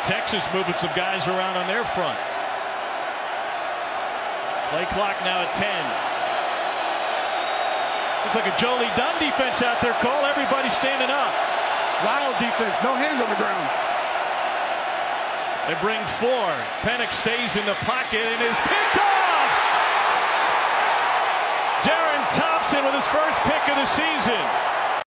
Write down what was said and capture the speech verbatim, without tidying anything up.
Texas moving some guys around on their front. Play clock now at ten. Looks like a Jolie Dunn defense out there, Cole. Everybody standing up. Wild defense, no hands on the ground. They bring four. Penix stays in the pocket and is picked off. Darren Thompson with his first pick of the season.